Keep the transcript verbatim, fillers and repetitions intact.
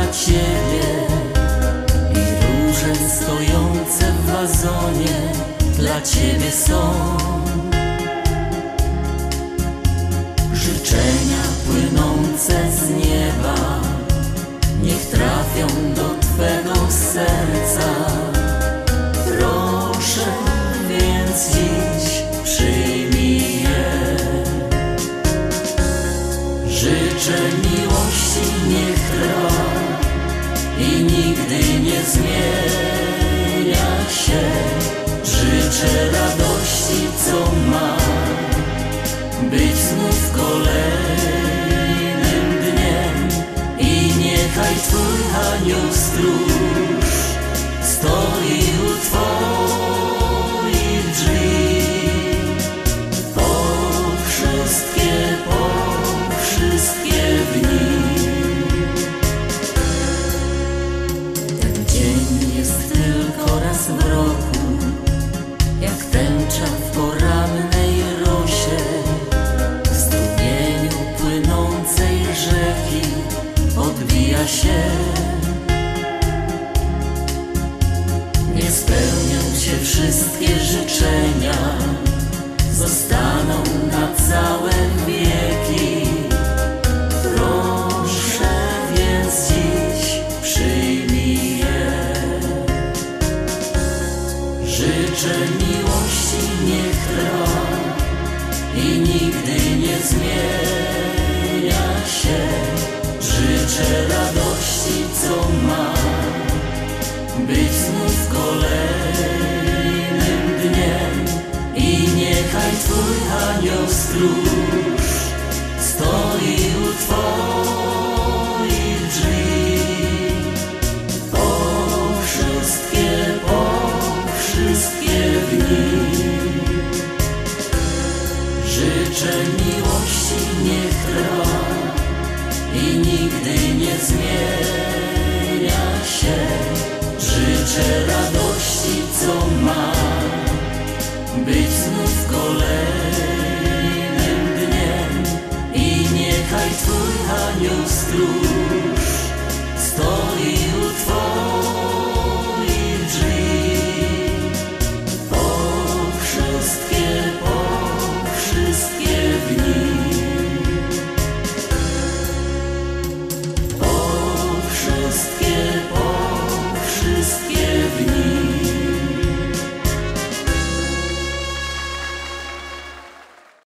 Ciebie i róże stojące w wazonie dla Ciebie są. Życzenia płynące z nieba niech trafią do Twego serca. Proszę więc dziś przyjmij je. Życzę miłości niech trwa i nigdy nie zmienia się. Życzę radości, co ma być znów kolejnym dniem. I niechaj Twój anioł stróż stoi u Twoich drzwi. Po wszystkie, po wszystkie dni. Ten dzień jest tylko raz w roku, jak tęcza w porannej rosie, w strumieniu płynącej rzeki odbija się. Nie spełnią się wszystkie życzenia, zostaną na całe wieki. Proszę więc dziś przyjmij je. Życzę miłości niech trwa i nigdy nie zmienia się. Życzę radości, co ma być znów kolejnym dniem. I niechaj Twój anioł stróż stoi u Twoich drzwi. Po wszystkie, po wszystkie dni. Życzę miłości niech trwa i nigdy nie zmienia się. Życzę radości,